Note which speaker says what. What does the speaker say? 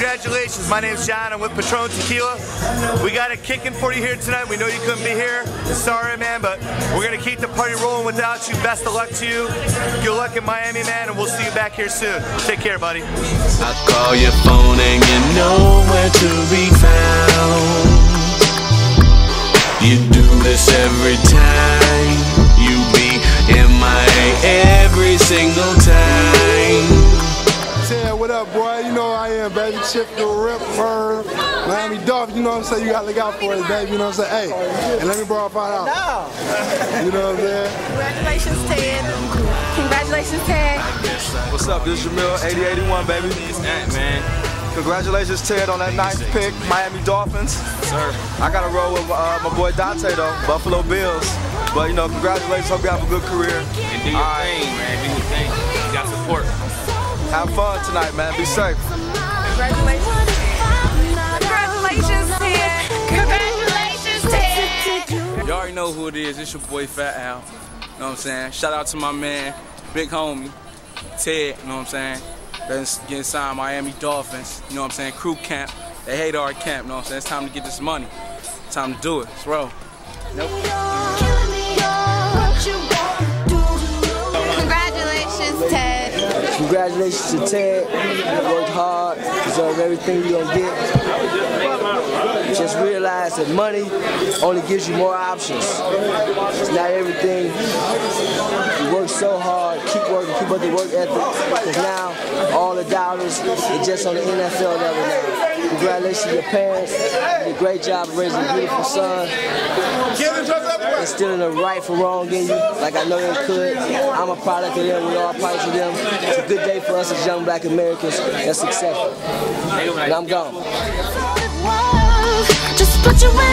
Speaker 1: congratulations. My name's John. I'm with Patron Tequila. We got it kicking for you here tonight. We know you couldn't be here. Sorry, man, but we're going to keep the party rolling without you. Best of luck to you. Good luck in Miami, man, and we'll see you back here soon. Take care, buddy.
Speaker 2: I call your phone and you're nowhere to be found. You do this every time. You be MIA every single time.
Speaker 3: Yeah, what up, boy? You know I am, baby. Chip the Rip, Bird, Miami Dolphins. You know what I'm saying? You gotta look out for it, baby. You know what I'm saying? Hey, and let me borrow $5. You know what I'm saying?
Speaker 4: Congratulations, Ted. Congratulations, Ted.
Speaker 5: What's up? This is Jamil, 8081, baby.
Speaker 6: It's that, man.
Speaker 5: Congratulations, Ted, on that ninth pick, Miami Dolphins.
Speaker 6: Sir.
Speaker 5: I got to roll with my boy Dante, though, Buffalo Bills. But, you know, congratulations. Hope you have a good career.
Speaker 6: And do your thing, man. Do your thing. You got support.
Speaker 5: Have fun tonight, man. Be safe.
Speaker 4: Congratulations. Congratulations, Ted. Congratulations, Ted.
Speaker 6: You already know who it is. It's your boy Fat Al. You know what I'm saying? Shout out to my man, big homie, Ted. You know what I'm saying? That's getting signed Miami Dolphins. You know what I'm saying? Crew camp. They hate our camp. You know what I'm saying? It's time to get this money. It's time to do it. Let's roll.
Speaker 4: Congratulations, Ted.
Speaker 7: Congratulations to Ted. You worked hard, deserve everything you're gonna get. Just realize that money only gives you more options. It's not everything. You work so hard, keep working, keep up the work ethic, because now all the dollars are just on the NFL level now. Congratulations to your parents. You did a great job of raising a beautiful son. Instilling the right for wrong in you, like I know they could. I'm a product of them, we all products of them. It's a good day for us as young black Americans that's successful. And I'm gone.
Speaker 8: Just put your